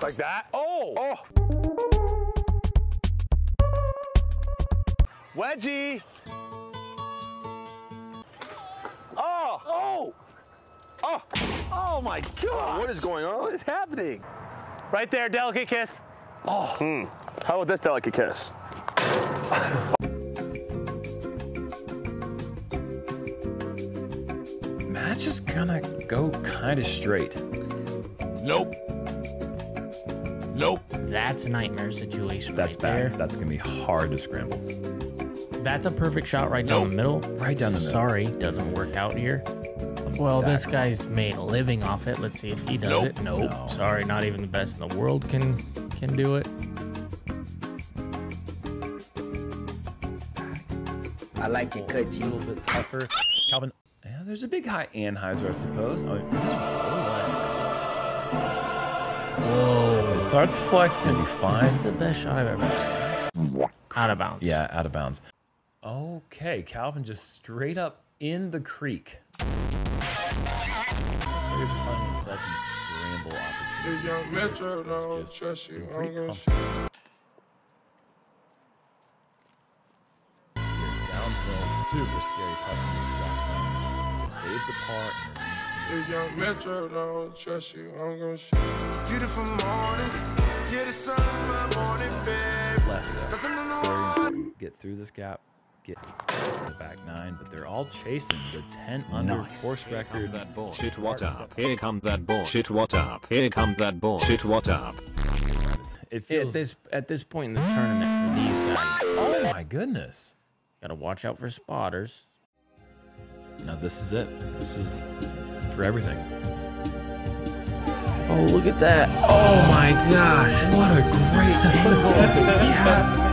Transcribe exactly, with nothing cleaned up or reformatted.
Like that? Oh! Oh! Wedgie! Oh! Oh! Oh! Oh my God! What is going on? What is happening? Right there, delicate kiss. Oh. Hmm. How about this delicate kiss? Matt's just gonna go kind of straight. Nope. Nope. That's a nightmare situation. That's right bad. there. That's gonna be hard to scramble. That's a perfect shot right down Nope. the middle. Right down the middle. Sorry, doesn't work out here. Well, Fact. this guy's made a living off it. Let's see if he does Nope. it. Nope. No. Sorry, not even the best in the world can can do it. I like to cut A you. little bit tougher. Calvin, yeah, there's a big high Anheuser, I suppose. Oh, is this Whoa. If it starts flexing, it'll be Is fine. this the best shot I've ever seen? Out of bounds. Yeah, out of bounds. Okay, Calvin just straight up in the creek. Players are finding themselves in scramble opportunities. Young Metro It's don't just trust you. been I'm pretty gonna comfortable. Here, downhill, super scary putt from this drop zone to save the par. If young Metro don't trust you, I'm gonna shoot. Beautiful morning, yeah, the sun in my morning, babe. Left there. Nothing in the Very world. important. Get through this gap. Get the back nine, but they're all chasing the ten under Nice. course record. That bullshit, what up? Here come that bullshit, what up? Here come that bullshit, what up? It At feels. this at this point in the tournament for these guys, Oh my goodness! gotta watch out for spotters. Now this is it. This is for everything. Oh, look at that! Oh my gosh! What a great angle! Yeah.